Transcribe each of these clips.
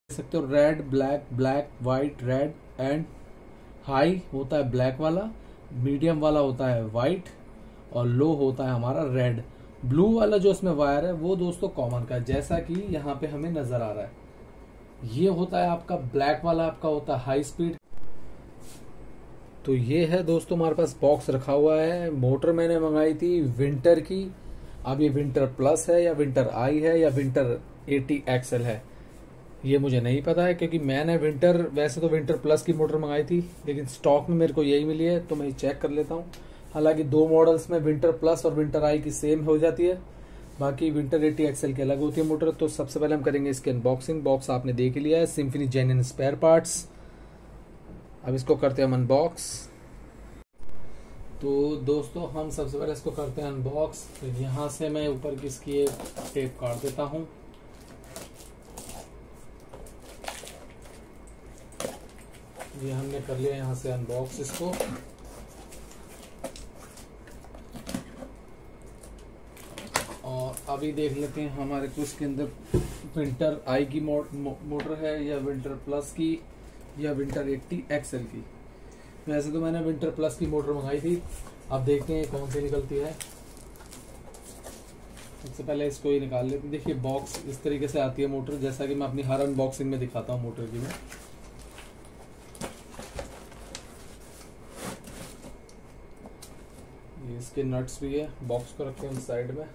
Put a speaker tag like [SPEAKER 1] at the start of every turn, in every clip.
[SPEAKER 1] देख सकते हो red black black white red and high होता है ब्लैक वाला, मीडियम वाला होता है वाइट और लो होता है हमारा रेड। ब्लू वाला जो इसमें वायर है वो दोस्तों कॉमन का है, जैसा कि यहाँ पे हमें नजर आ रहा है। ये होता है आपका ब्लैक वाला, आपका होता है हाई स्पीड। तो ये है दोस्तों हमारे पास बॉक्स रखा हुआ है। मोटर मैंने मंगाई थी विंटर की। अब ये विंटर प्लस है या विंटर आई है या विंटर 80 एक्सएल है, ये मुझे नहीं पता है, क्योंकि मैंने वैसे तो विंटर प्लस की मोटर मंगाई थी, लेकिन स्टॉक में मेरे को यही मिली है, तो मैं चेक कर लेता हूँ। हालांकि दो मॉडल्स में विंटर प्लस और विंटर आई की सेम हो जाती है, बाकी विंटर 80 एक्सएल की अलग होती है मोटर। तो सबसे पहले हम करेंगे इसकी अनबॉक्सिंग। बॉक्स आपने देख ही लिया है, सिम्फनी जेन्युइन स्पेयर पार्ट्स। अब इसको करते हैं हम अनबॉक्स। तो दोस्तों हम सबसे पहले इसको करते हैं अनबॉक्स। तो यहाँ से मैं ऊपर की इसकी टेप काट देता हूँ। ये हमने कर लिया यहाँ से अनबॉक्स इसको। और अभी देख लेते हैं हमारे को इसके अंदर विंटर आई की मोटर है या विंटर प्लस की या विंटर 80 एक्सएल की। वैसे तो मैंने विंटर प्लस की मोटर मंगाई थी, अब देखते हैं कौन सी निकलती है। सबसे पहले इसको ही निकाल लेते हैं। देखिए बॉक्स इस तरीके से आती है मोटर, जैसा कि मैं अपनी हर अनबॉक्सिंग में दिखाता हूँ मोटर की मैं। ये इसके नट्स भी है, बॉक्स को रखते हैं साइड में,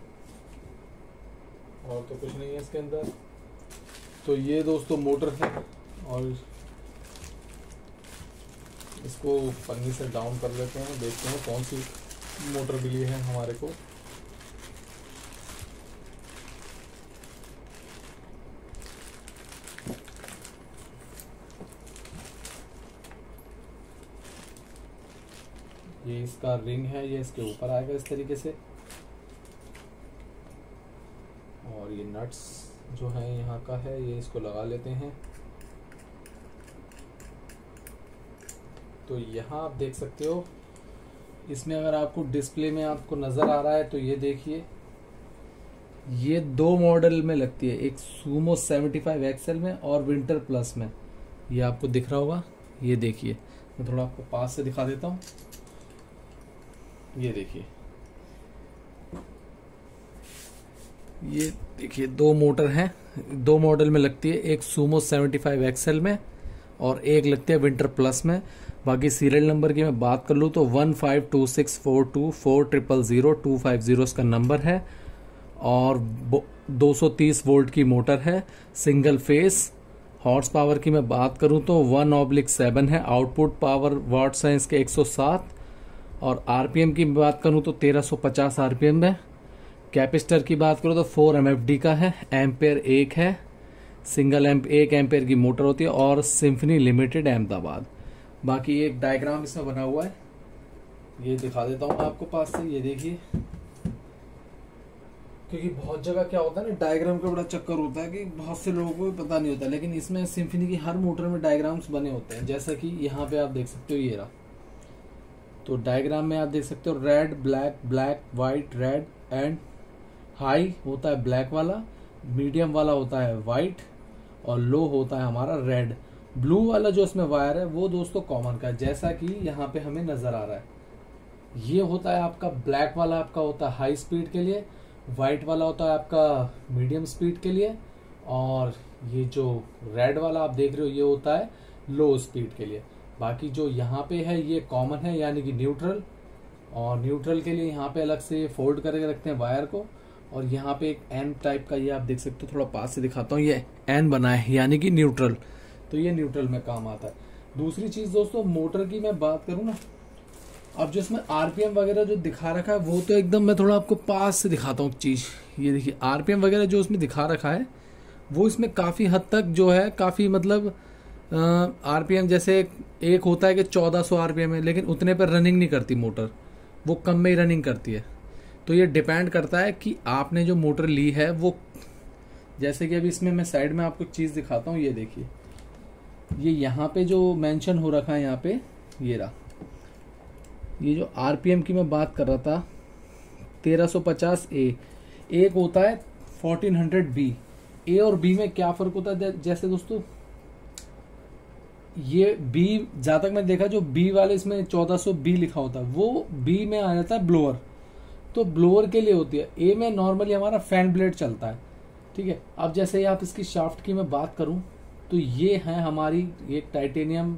[SPEAKER 1] और तो कुछ नहीं है इसके अंदर। तो ये दोस्तों मोटर है, और इसको पन्नी से डाउन कर लेते हैं, देखते हैं कौन सी मोटर मिली है हमारे को। ये इसका रिंग है, ये इसके ऊपर आएगा इस तरीके से, और ये नट्स जो है यहाँ का है, ये इसको लगा लेते हैं। तो यहाँ आप देख सकते हो, इसमें अगर आपको डिस्प्ले में आपको नजर आ रहा है तो ये देखिए, ये दो मॉडल में लगती है, एक सूमो 75 एक्सएल में और विंटर प्लस में। ये आपको दिख रहा होगा, ये देखिए, मैं थोड़ा आपको पास से दिखा देता हूँ। ये देखिए, ये देखिए दो मोटर हैं, दो मॉडल में लगती है, एक सूमो 75 एक्सएल में और एक लगती है विंटर प्लस में। बाकी सीरियल नंबर की मैं बात कर लूँ तो 152642400250 इसका नंबर है, और 230 वोल्ट की मोटर है, सिंगल फेस। हॉर्स पावर की मैं बात करूँ तो 1/7 है। आउटपुट पावर वाट्स हैं इसके 107, और आरपीएम की बात करूँ तो 1350 आरपीएम है। कैपेसिटर की बात करूँ तो 4 MFD का है, एम्पेयर 1 है, सिंगल 1 एम्पेयर की मोटर होती है, और सिम्फनी लिमिटेड अहमदाबाद। बाकी एक डायग्राम इसमें बना हुआ है, ये दिखा देता हूँ आपको पास से। ये देखिए, क्योंकि बहुत जगह क्या होता है ना, डायग्राम का बड़ा चक्कर होता है कि बहुत से लोगों को पता नहीं होता, लेकिन इसमें सिम्फनी की हर मोटर में डायग्राम्स बने होते हैं, जैसा कि यहाँ पे आप देख सकते हो, ये रहा। तो डायग्राम में आप देख सकते हो red black black white red and high होता है ब्लैक वाला, मीडियम वाला होता है वाइट और लो होता है हमारा रेड। ब्लू वाला जो इसमें वायर है वो दोस्तों कॉमन का है, जैसा कि यहाँ पे हमें नजर आ रहा है। ये होता है आपका ब्लैक वाला, आपका होता है हाई स्पीड के लिए, व्हाइट वाला होता है आपका मीडियम स्पीड के लिए, और ये जो रेड वाला आप देख रहे हो ये होता है लो स्पीड के लिए। बाकी जो यहाँ पे है ये कॉमन है, यानी कि न्यूट्रल, और न्यूट्रल के लिए यहाँ पे अलग से फोल्ड करके रखते हैं वायर को। और यहाँ पे एक एन टाइप का, ये आप देख सकते हो, थोड़ा पास से दिखाता हूँ, ये एन बना है यानी कि न्यूट्रल। तो ये न्यूट्रल में काम आता है। दूसरी चीज दोस्तों, मोटर की मैं बात करूँ ना, अब जो इसमें आरपीएम वगैरह जो दिखा रखा है वो तो एकदम, मैं थोड़ा आपको पास से दिखाता हूँ चीज। ये देखिए आरपीएम वगैरह जो इसमें दिखा रखा है वो इसमें काफी हद तक जो है, काफी मतलब आरपीएम जैसे एक होता है कि 1400 आरपीएम है, लेकिन उतने पर रनिंग नहीं करती मोटर, वो कम में ही रनिंग करती है। तो ये डिपेंड करता है कि आपने जो मोटर ली है वो, जैसे कि अभी इसमें मैं साइड में आपको चीज दिखाता हूँ। ये देखिए, ये यहाँ पे जो मेंशन हो रखा है, यहाँ पे ये रहा, ये जो आरपीएम की मैं बात कर रहा था 1350A, एक होता है 1400B। ए और बी में क्या फर्क होता है, जैसे दोस्तों ये बी, जहां तक मैं देखा जो बी वाले इसमें 1400 बी लिखा होता है वो बी में आ जाता है ब्लोअर, तो ब्लोअर के लिए होती है। ए में नॉर्मली हमारा फैन ब्लेड चलता है, ठीक है। अब जैसे ही आप इसकी शाफ्ट की मैं बात करूं तो ये है हमारी एक टाइटेनियम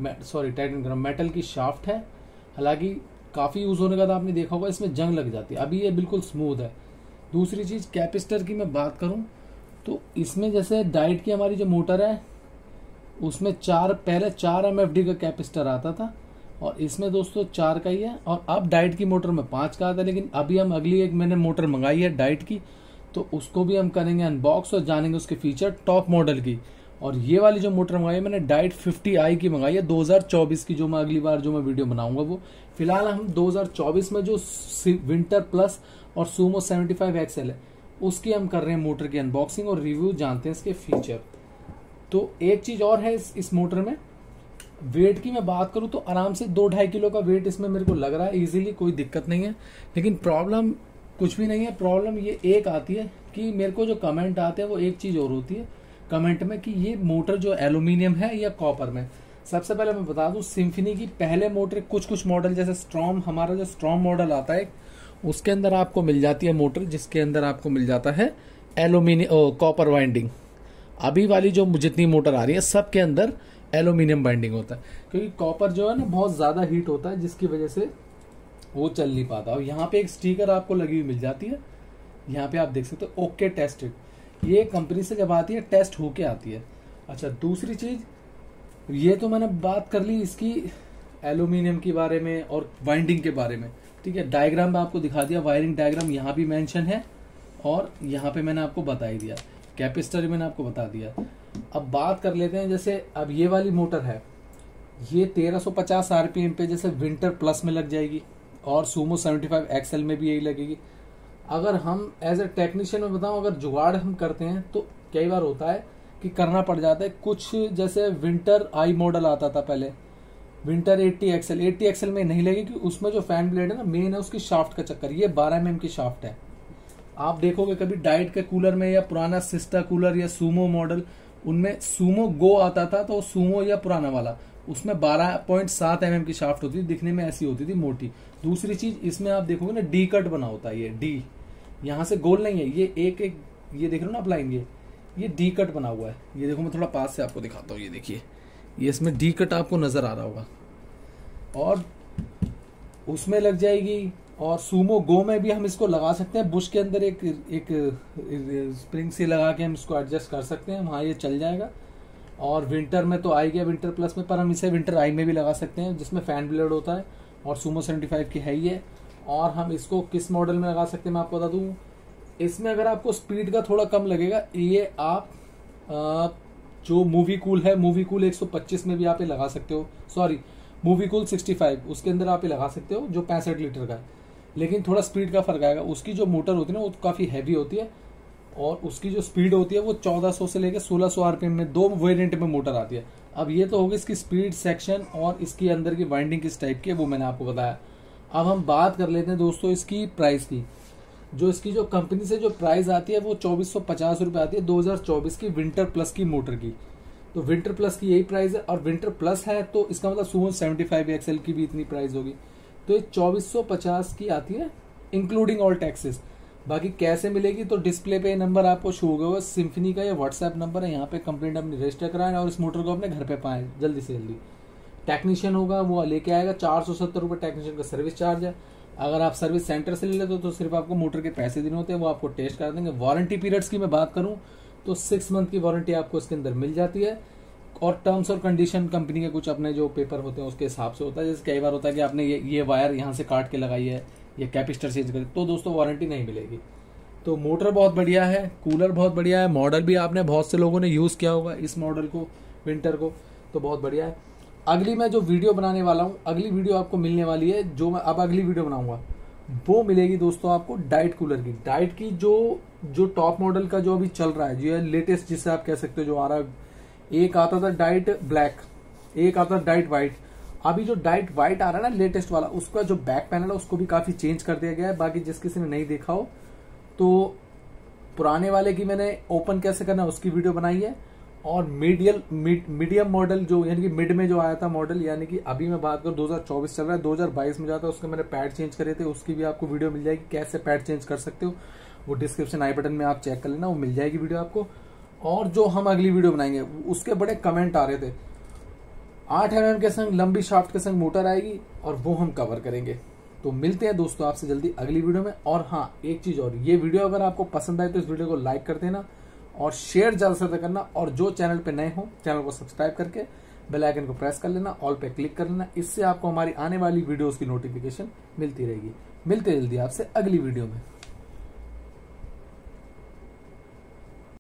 [SPEAKER 1] मेटल की शाफ्ट है। हालांकि काफी यूज होने का तो आपने देखा होगा इसमें जंग लग जाती है, अभी ये बिल्कुल स्मूथ है। दूसरी चीज कैपेसिटर की मैं बात करूं तो इसमें जैसे डाइट की हमारी जो मोटर है उसमें पहले 4 MFD का कैपेसिटर आता था और इसमें दोस्तों 4 का ही है, और अब डाइट की मोटर में 5 का आता है। लेकिन अभी हम अगली एक मैंने मोटर मंगाई है डाइट की, तो उसको भी हम करेंगे अनबॉक्स और जानेंगे उसके फीचर टॉप मॉडल की। और ये वाली जो मोटर मंगाई है मैंने डाइट 50i की मंगाई है 2024 की, जो मैं अगली बार जो मैं वीडियो बनाऊंगा वो। फिलहाल हम 2024 में जो विंटर प्लस और सूमो 75XL है उसकी हम कर रहे हैं मोटर की अनबॉक्सिंग और रिव्यू, जानते हैं इसके फीचर। तो एक चीज और है इस मोटर में, वेट की मैं बात करूं तो आराम से 2-2.5 किलो का वेट इसमें मेरे को लग रहा है इजीली, कोई दिक्कत नहीं है। लेकिन प्रॉब्लम कुछ भी नहीं है, प्रॉब्लम ये एक आती है कि मेरे को जो कमेंट आते हैं वो एक चीज और होती है कमेंट में कि ये मोटर जो एल्यूमिनियम है या कॉपर में। सबसे पहले मैं बता दूं सिम्फनी की पहले मोटर कुछ मॉडल जैसे स्ट्रॉम, हमारा जो स्ट्रॉम मॉडल आता है उसके अंदर आपको मिल जाती है मोटर जिसके अंदर आपको मिल जाता है एल्यूमिनियम कॉपर वाइंडिंग। अभी वाली जो जितनी मोटर आ रही है सबके अंदर एल्यूमिनियम बाइंडिंग होता है, क्योंकि कॉपर जो है ना बहुत ज्यादा हीट होता है जिसकी वजह से वो चल नहीं पाता। और यहाँ पे एक स्टिकर आपको लगी हुई मिल जाती है, यहाँ पे आप देख सकते हो ओके टेस्टेड, ये कंपनी से जब आती है टेस्ट होके आती है। अच्छा दूसरी चीज, ये तो मैंने बात कर ली इसकी एल्यूमिनियम के बारे में और वाइंडिंग के बारे में, ठीक है। डायग्राम में आपको दिखा दिया, वायरिंग डायग्राम यहाँ भी मेंशन है और यहाँ पे मैंने आपको बता ही दिया, कैपेसिटर मैंने आपको बता दिया। अब बात कर लेते हैं, जैसे अब ये वाली मोटर है ये 1350 RPM पे जैसे विंटर प्लस में लग जाएगी और सूमो 75XL में भी यही लगेगी। अगर हम एज ए टेक्नीशियन में बताऊं, अगर जुगाड़ हम करते हैं तो कई बार होता है कि करना पड़ जाता है कुछ, जैसे विंटर आई मॉडल आता था पहले, विंटर 80XL में नहीं लगेगी, उसमें जो फैन ब्लेड है ना मेन है उसकी शाफ्ट का चक्कर, ये 12 mm की शाफ्ट है। आप देखोगे कभी डाइट के कूलर में या पुराना सिस्टा कूलर या सूमो मॉडल, उनमें सूमो गो आता था तो सूमो या पुराना वाला उसमें 12.7 mm की शाफ्ट होती थी, दिखने में ऐसी होती थी मोटी। दूसरी चीज इसमें आप देखोगे ना डी कट बना होता है, ये डी यहाँ से गोल नहीं है, ये एक ये देख रहे हो ना आप लाइन, ये डी कट बना हुआ है। ये देखो मैं थोड़ा पास से आपको दिखाता हूँ, ये देखिए ये इसमें डी कट आपको नजर आ रहा होगा और उसमें लग जाएगी। और सूमो गो में भी हम इसको लगा सकते हैं, बुश के अंदर एक स्प्रिंग से लगा के हम इसको एडजस्ट कर सकते हैं, वहाँ ये चल जाएगा। और विंटर में तो आ गया विंटर प्लस में, पर हम इसे विंटर आई में भी लगा सकते हैं जिसमें फैन ब्लेड होता है और सूमो 75 की है ही है। और हम इसको किस मॉडल में लगा सकते हैं मैं आपको बता दूं, इसमें अगर आपको स्पीड का थोड़ा कम लगेगा, ये आप जो मूवी कूल है, मूवी कूल 125 में भी आप ये लगा सकते हो, सॉरी मूवी कूल 65 उसके अंदर आप ये लगा सकते हो जो 65 लीटर का है। लेकिन थोड़ा स्पीड का फर्क आएगा, उसकी जो मोटर होती है ना वो काफी हैवी होती है और उसकी जो स्पीड होती है वो 1400 से लेकर 1600 RPM में 2 वेरिएंट में मोटर आती है। अब ये तो होगी इसकी स्पीड सेक्शन और इसकी अंदर की वाइंडिंग किस टाइप की है वो मैंने आपको बताया। अब हम बात कर लेते हैं दोस्तों इसकी प्राइस की। जो इसकी जो कंपनी से जो प्राइस आती है वो 2450 रुपये आती है 2024 की विंटर प्लस की मोटर की। तो विंटर प्लस की यही प्राइस है और विंटर प्लस है तो इसका मतलब सूमो 75XL की भी इतनी प्राइस होगी। तो ये 2450 की आती है इंक्लूडिंग ऑल टैक्सेस। बाकी कैसे मिलेगी तो डिस्प्ले पे नंबर आपको शो होगा, सिम्फनी का ये व्हाट्सएप नंबर है, यहाँ पे कंप्लेंट अपनी रजिस्टर कराएं और इस मोटर को अपने घर पे पाएं जल्दी से जल्दी। टेक्नीशियन होगा वो लेके आएगा, 470 रुपये टेक्नीशियन का सर्विस चार्ज है। अगर आप सर्विस सेंटर से ले लेते हो तो सिर्फ आपको मोटर के पैसे देने होते हैं, वो आपको टेस्ट कर देंगे। वारंटी पीरियड्स की मैं बात करूं तो 6 मंथ की वारंटी आपको इसके अंदर मिल जाती है और टर्म्स और कंडीशन कंपनी के कुछ अपने जो पेपर होते हैं उसके हिसाब से होता है। जैसे कई बार होता है कि आपने ये वायर यहाँ से काट के लगाई है, ये कैपेसिटर चेंज कर, तो दोस्तों वारंटी नहीं मिलेगी। तो मोटर बहुत बढ़िया है, कूलर बहुत बढ़िया है, मॉडल भी आपने बहुत से लोगों ने यूज किया होगा इस मॉडल को विंटर को, तो बहुत बढ़िया है। अगली मैं जो वीडियो बनाने वाला हूँ, अगली वीडियो आपको मिलने वाली है, जो मैं अब अगली वीडियो बनाऊंगा वो मिलेगी दोस्तों आपको डाइट कूलर की। डाइट की जो टॉप मॉडल का जो अभी चल रहा है, जो लेटेस्ट जिसे आप कह सकते हो जो आ रहा है, एक आता था डाइट ब्लैक, एक आता था डाइट व्हाइट। अभी जो डाइट व्हाइट आ रहा है ना लेटेस्ट वाला, उसका जो बैक पैनल है उसको भी काफी चेंज कर दिया गया है। बाकी जिस किसी ने नहीं देखा हो तो पुराने वाले की मैंने ओपन कैसे करना है उसकी वीडियो बनाई है और मीडियम मॉडल जो यानी कि मिड में जो आया था मॉडल, यानी कि अभी मैं बात करूं 2024 चल रहा है, 2022 में जाता है, उसके मैंने पैड चेंज करे थे, उसकी भी आपको वीडियो मिल जाएगी कैसे पैड चेंज कर सकते हो। वो डिस्क्रिप्शन आई बटन में आप चेक कर लेना, वो मिल जाएगी वीडियो आपको। और जो हम अगली वीडियो बनाएंगे उसके बड़े कमेंट आ रहे थे, 8 mm के संग लंबी शाफ्ट के संग मोटर आएगी और वो हम कवर करेंगे। तो मिलते हैं दोस्तों आपसे जल्दी अगली वीडियो में। और हाँ, एक चीज और, ये वीडियो अगर आपको पसंद आए तो इस वीडियो को लाइक कर देना और शेयर ज्यादा से ज्यादा करना, और जो चैनल पे नए हो चैनल को सब्सक्राइब करके बेल आइकन को प्रेस कर लेना, ऑल पे क्लिक कर लेना। इससे आपको हमारी आने वाली वीडियोस की नोटिफिकेशन मिलती रहेगी। मिलते जल्दी आपसे अगली वीडियो में।